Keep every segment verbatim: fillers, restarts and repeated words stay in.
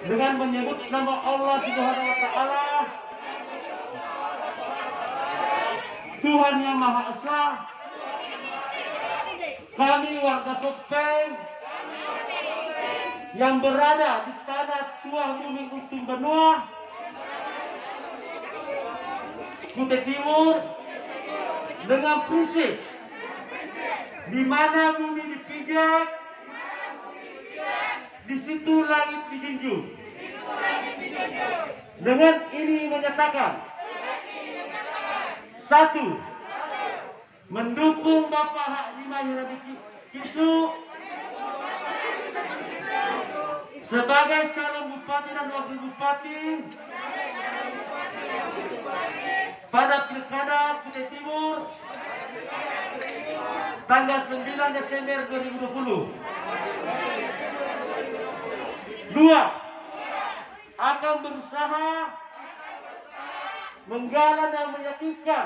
dengan menyebut nama Allah Subhanahu wa Ta'ala, Tuhan yang Maha Esa. Kami warga Sopeng yang berada di tanah tuah bumi Untung Benua, Kutai Timur, dengan prinsip di mana bumi dipijak, di situ langit dijunjung. Dengan ini menyatakan, satu, mendukung Bapak Haji Mahyudin Kisu sebagai calon bupati dan wakil bupati pada Pilkada Kutai Timur tanggal sembilan Desember dua ribu dua puluh. Dua, akan berusaha menggalang dan meyakinkan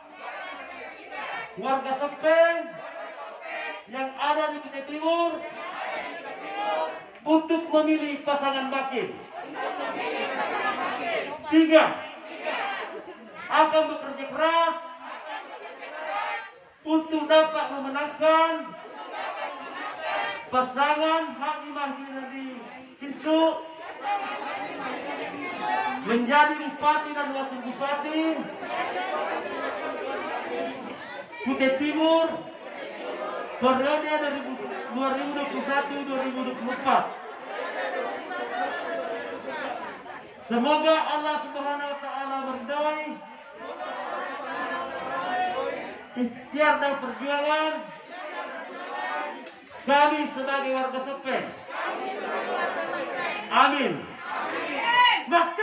warga Sopeng yang ada di Kutai Timur untuk memilih pasangan Bakir. Tiga, akan bekerja keras untuk dapat memenangkan pasangan Haji Mahyudin Kisu menjadi bupati dan wakil bupati Kutai Timur periode dua ribu dua puluh satu sampai dua ribu dua puluh empat. Semoga Allah Subhanahu wa Ta'ala meridhai ikhtiar dan perjuangan kami sebagai warga Sopeng. Amin. Mas